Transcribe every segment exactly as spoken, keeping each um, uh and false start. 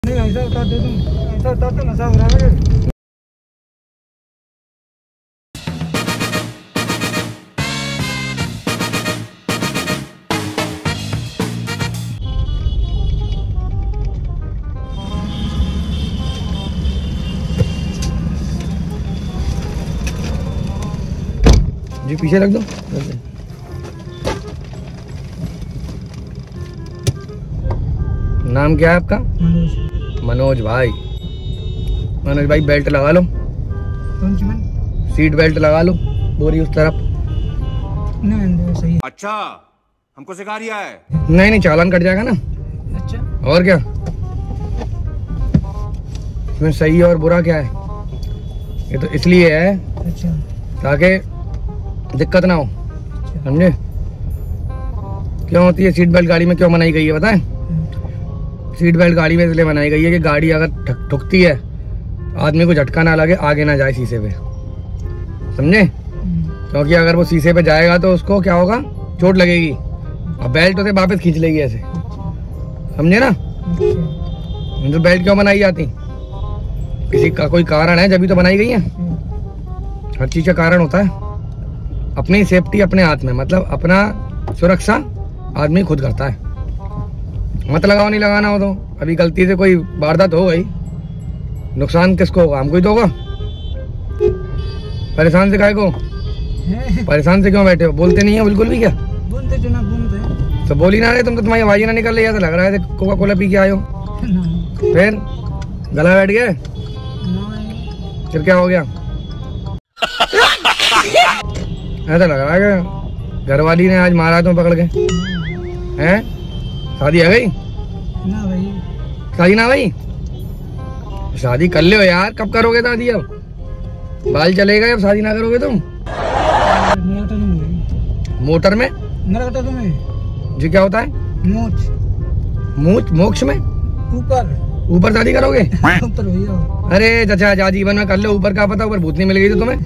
नहीं ऐसा बता दे तुम, ऐसा बता तो नशा हो रहा है। जी पीछे रख दो। नाम क्या है आपका? मनोज। मनोज भाई। मनोज भाई बेल्ट लगा लो। कौन सी बन? सीट बेल्ट लगा लो, बोरी उस तरफ। नहीं सही है। अच्छा हमको सिखा रिया है। नहीं नहीं चालान कट जाएगा ना। अच्छा और क्या इसमें सही है और बुरा क्या है? ये तो इसलिए है अच्छा ताकि दिक्कत ना हो, समझे? क्यों होती है सीट बेल्ट गाड़ी में, क्यों बनाई गई है बताएं? सीट बेल्ट गाड़ी में इसलिए बनाई गई है कि गाड़ी अगर ठुक ठुकती है आदमी को झटका ना लगे, आगे ना जाए शीशे पे, समझे? क्योंकि अगर वो शीशे पे जाएगा तो उसको क्या होगा, चोट लगेगी और बेल्ट उसे वापस खींच लेगी ऐसे, समझे ना? तो बेल्ट क्यों बनाई जाती? किसी का कोई कारण है जब भी तो बनाई गई है। हर चीज का कारण होता है। अपनी सेफ्टी अपने हाथ में, मतलब अपना सुरक्षा आदमी खुद करता है। मत लगाओ, नहीं लगाना हो तो। अभी गलती से कोई वारदात हो गई, नुकसान किसको होगा? हमको ही तो होगा। परेशान से काहे को? परेशान से क्यों बैठे हो? बोलते नहीं है बिल्कुल भी क्या? बोलते जो ना बोलते तो बोल ही ना रहे तुम तो, तुम्हारी आवाज ही ना निकल रही है। तो लग रहा है कोका कोला पी के आए हो। फिर गला बैठ गया, फिर क्या हो गया? ऐसा लग रहा है कि घर वाली ने आज मारा तुम पकड़ के। हैं? शादी आ गई? ना भाई। शादी ना भाई? शादी कर ले यार। कब करोगे शादी? अब बाल चलेगा जब शादी ना करोगे तुम। मोटर में नरकटा तुम्हें जी क्या होता है? मोच। मोच? मोक्ष में ऊपर ऊपर शादी करोगे? ऊपर भैया। अरे चाचा जा जीवन में कर लो। ऊपर का पता, ऊपर भूतनी मिल गई तो तुम्हें।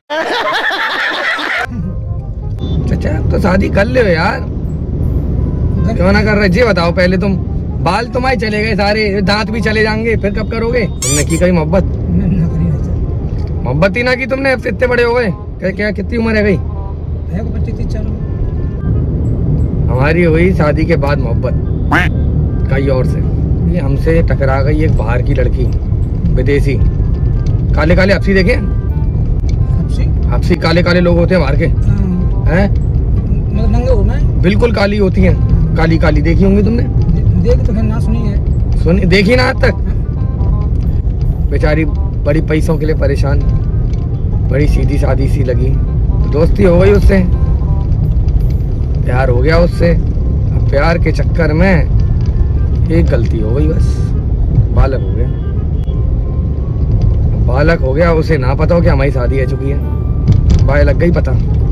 चाचा तो शादी कर ले यार, क्यों ना कर रहे? जी बताओ पहले तुम। बाल तुम्हारे चले गए सारे, दांत भी चले जाएंगे, फिर कब करोगे? तुमने की कहीं मोहब्बत? मोहब्बत ही ना की तुमने, अब से इतने बड़े हो गए। क्या क्या कितनी उम्र है गई? हमारी हुई शादी के बाद मोहब्बत कई और से। ये हमसे टकरा गई एक बाहर की लड़की, विदेशी। काले काले हफ्सी देखे? हफ्सी काले काले लोग होते हैं बाहर के, हैं? बिल्कुल काली होती हैं, काली काली देखी होंगी तुमने। देख तो ना सुनी है। सुनी देखी ना आज तक? बेचारी बड़ी पैसों के लिए परेशान, बड़ी सीधी सादी सी लगी, तो दोस्ती हो गई उससे, प्यार हो गया उससे। अब प्यार के चक्कर में एक गलती हो गई, बस बालक हो गया। बालक हो गया, उसे ना पता हो कि हमारी शादी हो चुकी है। भाई लग गई पता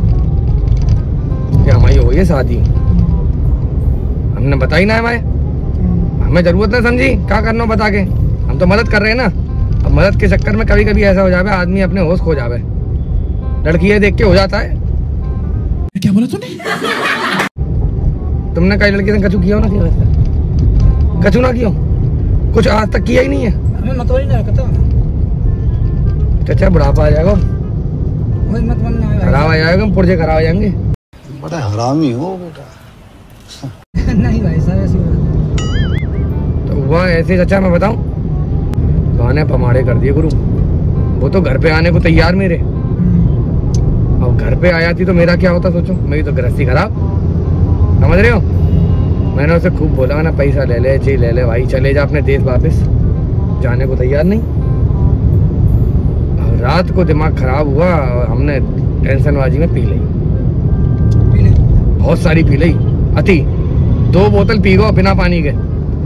कि हमारी हो गई है शादी। हमने बताई ना, हमारे हमें जरूरत ना समझी क्या करना बता के। हम तो मदद कर रहे हैं ना। अब मदद के चक्कर में कभी कभी ऐसा हो जावे आदमी अपने होश खो जावे। लड़की ये देख के हो जाता है। क्या बोला तूने? तुमने कई लड़की से कचू किया हो ना? किया कचू ना किया? कुछ आज तक किया ही नहीं है। हमें मत वही ना रखता। चाचा बुढ़ापा आ जाएगा, वही मत बनना, खराब आ जाएगा, पुर्जे खराब आ जाएंगे। बड़ा हरामी हो बेटा। नहीं भाई साहब ऐसी बात। तो हुआ ऐसे चाचा, मैं बताऊं, गाने पमाड़े कर दिए गुरु। वो तो घर पे आने को तैयार मेरे, अब घर पे आया थी तो मेरा क्या होता सोचो? मेरी तो गृहस्थी खराब, समझ रहे हो? मैंने उसे खूब बोला ना, पैसा ले ले, जी ले ले भाई, चले जा अपने देश वापस। जाने को तैयार नहीं। और रात को दिमाग खराब हुआ और हमने टेंशनबाजी में पी ली, बहुत सारी पी ली, अति। दो बोतल पी गो बिना पानी के।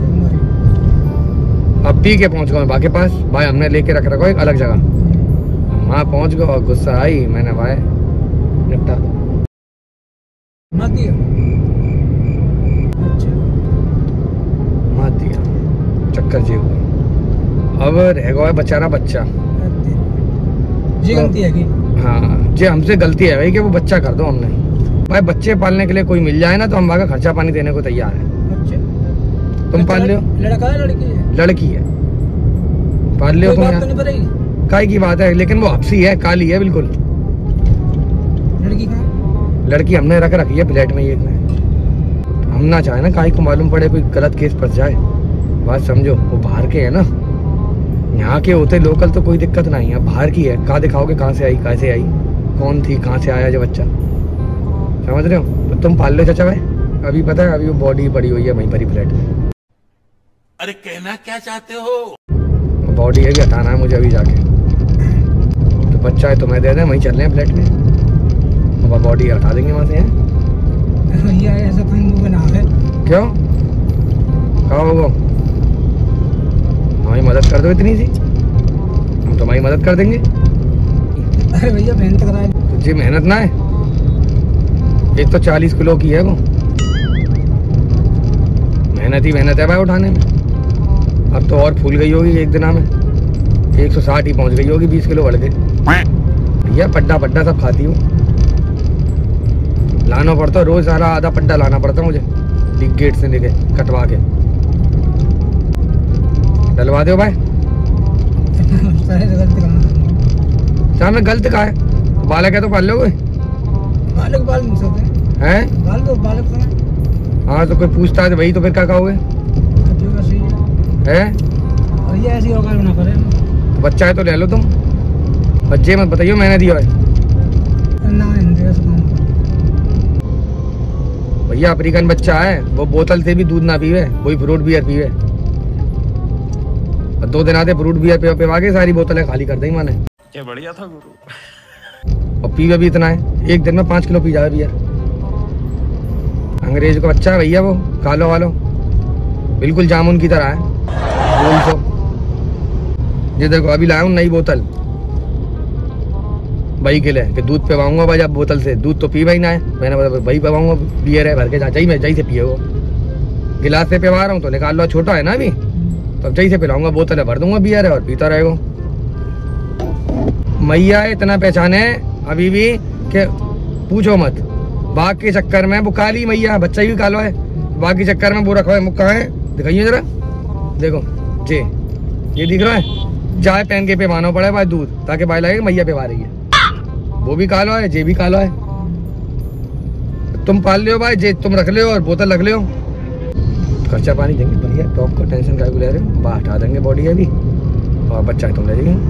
अब पी के पहुंच गए भाई के पास। भाई हमने लेके रख रखा एक अलग जगह, वहाँ पहुंच गए और गुस्सा आई। मैंने भाई निपटा दो मत दिया। अच्छा मत दिया, चक्कर जी हुआ। अब रह गया बेचारा बच्चा। जी गलती है कि? हाँ जी हमसे गलती है भाई कि वो बच्चा कर दो हमने। भाई बच्चे पालने के लिए कोई मिल जाए ना तो हम वहाँ का खर्चा पानी देने को तैयार है। अच्छा तुम पाल लो। लड़का है लड़की है? लड़की है। पाल लियो तुम बात यार। तो नहीं पड़ेगी। काय की बात है, लेकिन वो हपसी है, काली है बिल्कुल। लड़की कहाँ? लड़की हमने रख रखी है फ्लैट में एक में। हम ना चाहे ना काय को मालूम पड़े कोई गलत केस फंस जाए। बात समझो, वो बाहर के है ना, यहाँ के होते लोकल तो कोई दिक्कत नहीं है, बाहर की है। कहाँ दिखाओगे कहाँ से आई, कैसे आई, कौन थी, कहाँ से आया जो बच्चा, समझ रहे हो? तो तुम पाल लो चाचा भाई। अभी पता है, अभी वो बॉडी पड़ी हुई है वहीं पर ही फ्लैट में। अरे कहना क्या चाहते हो? बॉडी है भी हटाना है मुझे अभी जाके। तो बच्चा है तुम्हें दे दें, वहीं चल रहे हैं फ्लैट में, अब बॉडी हटा देंगे वहाँ से। भैया ऐसा कहीं मुँह बना है। क्यों? कहाँ होगा? हमारी मदद कर दो इतनी सी, हम तुम्हारी मदद कर देंगे। अरे भैया मेहनत कराए। तुझे मेहनत ना है, एक तो चालीस किलो की है वो, मेहनत ही मेहनत है भाई उठाने में। अब तो और फूल गई होगी एक दिन में, एक सौ साठ ही पहुंच गई होगी, बीस किलो बढ़ गए भैया। पड्डा पड्डा सब खाती हूँ, लाना पड़ता रोज, सारा आधा पड्डा लाना पड़ता मुझे बिग गेट से लेके कटवा के। डलवा दो भाई। क्या मैं गलत कहा है? बालक है तो पाल लो कोई। बालक बाल नहीं सकते हैं? बाल को बालक तो हाँ तो कोई पूछता है तो वही तो फिर क्या कहोगे? जो का सही है। है भैया ऐसी औकात ना करे। तो बच्चा है तो ले लो तुम, बच्चे मत बताइयो मैंने दिया है। ना हिंदी ऐसा काम भैया अफ्रीकन बच्चा है, वो बोतल से भी दूध ना पीवे, वही फ्रूट बियर पीवे। और दो दिन आते फ्रूट बियर पे पिवा के सारी बोतलें खाली कर दी मैंने। क्या बढ़िया था गुरु। और पीवे भी इतना है, एक दिन में पाँच किलो पी जाए बियर। अंग्रेज का बच्चा है भैया वो, कालो वालो बिल्कुल जामुन की तरह है। बोल तो ये देखो अभी लाया हूँ नई बोतल भाई के लिए कि दूध पिवाऊंगा भाई, अब बोतल से दूध तो पी भाई ना है, मैंने बोला भाई पिवाऊंगा बियर है भर के, जहाँ चाहिए मैं जही से पिए वो। गिलास से पिवा रहा हूँ तो निकाल लो, छोटा है ना अभी, तो अब जही से पिलाऊंगा, बोतल है भर दूंगा बियर है और पीता रहेगा। मैया इतना पहचाने अभी भी कि पूछो मत। बाघ के चक्कर में वो काली मैया, बच्चा भी कालो है, बाघ के चक्कर में वो रखा है मुक्का है। दिखाइए जरा, देखो जी ये दिख रहा है, चाय पहन के पिवाना पड़े भाई दूध, ताकि भाई लगे मैया पिवा रही है। वो भी कालो है, जे भी कालो है। तुम पाल ले हो भाई, जे तुम रख ले हो और बोतल रख ले हो, खर्चा पानी देंगे बढ़िया। टॉप को टेंशन क्या ले रहे हो, बाहर हटा देंगे बॉडी है भी, और बच्चा है तुम ले जाइए।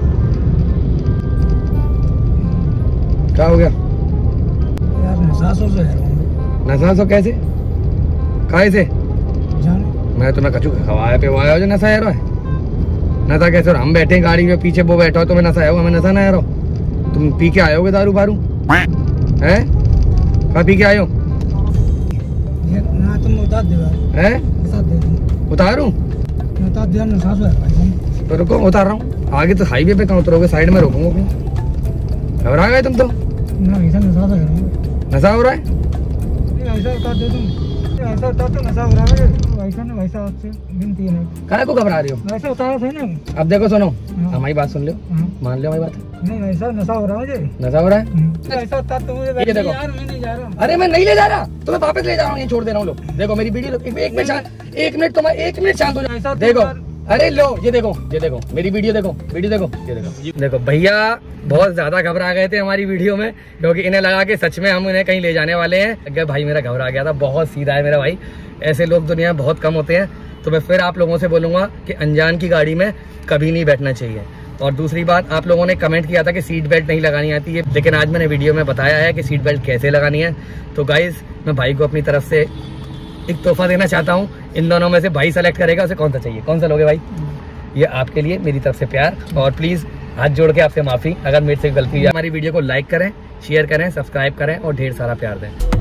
क्या हो गया? यार नसासों से है। नशा कैसे काहे से? जाने मैं तुम्हें कचू खवाया पिवाया हो जो नशा है? नशा कैसे? और हम बैठे हैं गाड़ी में पीछे, वो बैठा हो तो मैं नशा है, मैं नशा ना है रहा। तुम पी के आए होगे दारू बारू हैं? कहाँ पी के आए हो? ये ना तुम उतार दे यार। हैं? उतार दे तुम। उतारूं? उतार दे नसासों है भाई। तो रुको उतार रहा हूँ। आगे तो हाईवे पे कहाँ उतरोगे, साइड में रोकूंगा अपनी। घबरा गए तुम तो? ना ऐसा नसासों है। नशा हो रहा है? ऐसा उतार दे तुम, ऐसा उतार तो नशा हो रहा है। वैसा ना वैसा आपसे गिनती है। काहे को घबरा रही हो? वैसा उतारा था ना। अब देखो सुनो, हाँ। हमारी बात सुन लो, हाँ। मान लो हमारी बात। नहीं वैसा नशा हो रहा है मुझे। नशा हो रहा है? ऐसा उतार तो मुझे ये देखो। यार मैं नहीं जा रहा। अरे मैं नहीं ले जा रहा, तुम्हें वापस ले जा रहा हूँ, ये छोड़ दे रहा हूँ। लो देखो मेरी वीडियो, एक मिनट शांत, एक मिनट तुम्हारा, एक मिनट शांत हो जाओ। देखो अरे लो ये देखो, ये देखो मेरी वीडियो देखो, वीडियो देखो, ये देखो देखो। भैया बहुत ज्यादा घबरा गए थे हमारी वीडियो में, क्योंकि इन्हें लगा कि सच में हम इन्हें कहीं ले जाने वाले हैं। अगर भाई मेरा घबरा गया था, बहुत सीधा है मेरा भाई, ऐसे लोग दुनिया में बहुत कम होते हैं। तो मैं फिर आप लोगों से बोलूंगा कि अनजान की गाड़ी में कभी नहीं बैठना चाहिए। और दूसरी बात, आप लोगों ने कमेंट किया था कि सीट बेल्ट नहीं लगानी आती है, लेकिन आज मैंने वीडियो में बताया है कि सीट बेल्ट कैसे लगानी है। तो गाइज मैं भाई को अपनी तरफ से एक तोहफा देना चाहता हूँ। इन दोनों में से भाई सेलेक्ट करेगा उसे कौन सा चाहिए। कौन सा लोगे भाई? ये आपके लिए मेरी तरफ से प्यार, और प्लीज हाथ जोड़ के आपसे माफी अगर मेरे से गलती है। हमारी वीडियो को लाइक करें, शेयर करें, सब्सक्राइब करें और ढेर सारा प्यार दें।